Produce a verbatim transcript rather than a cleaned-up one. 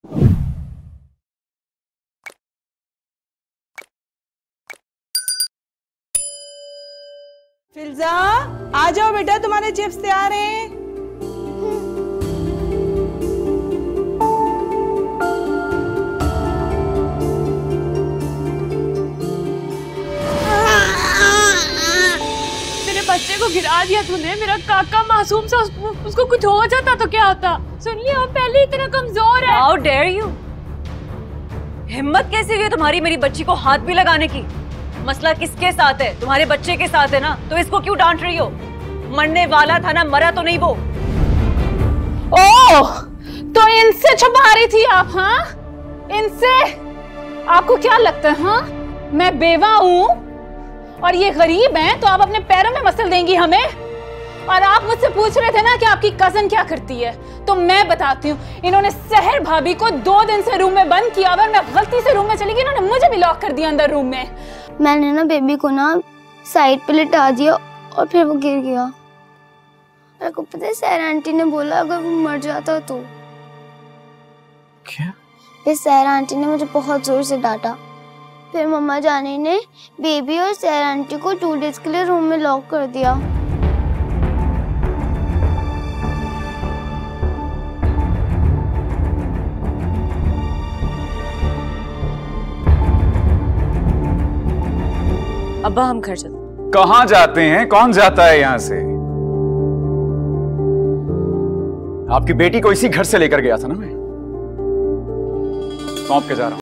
फिल्जा, आ जाओ बेटा, तुम्हारे चिप्स तैयार हैं। मेरे बच्चे को गिरा दिया तूने। मेरा काका मासूम सा, उसको, उसको कुछ हो जाता तो क्या होता? सुन लिया, पहले इतना कमजोर है। How dare you? हिम्मत कैसे हुई तुम्हारी मेरी बच्ची को हाथ भी लगाने की? मसला किसके साथ है? तुम्हारे बच्चे के साथ है ना, तो इसको क्यों डांट रही हो? मरने वाला था ना, मरा तो नहीं वो। ओह, तो इनसे छुपा रही थी आप? हाँ, इनसे? आपको क्या लगता है? हाँ, मैं बेवा हूँ और ये गरीब हैं, तो आप अपने पैरों में मसल देंगी हमें? और आप मुझसे पूछ रहे थे ना कि आपकी कजन क्या करती है, तो मैं बताती हूँ। इन्होंने सहर भाभी को दो दिन से रूम में बंद किया, अगर मैं गलती से रूम में चली गई, इन्होंने मुझे भी लॉक कर दिया अंदर रूम में। मैंने ना बेबी को ना साइड पे लिटा दिया और फिर वो गिर गया। मेरे को पता है, सहर आंटी ने बोला अगर वो मर जाता तो। क्या? फिर सहर आंटी ने मुझे बहुत जोर से डांटा। फिर मम्मा जानी ने बेबी और सहर आंटी को टू डेज के लिए रूम में लॉक कर दिया। अब्बा हम घर चलते। कहाँ जाते हैं? कौन जाता है यहाँ से? आपकी बेटी को इसी घर से लेकर गया था ना मैं, सौंप के जा रहा हूं।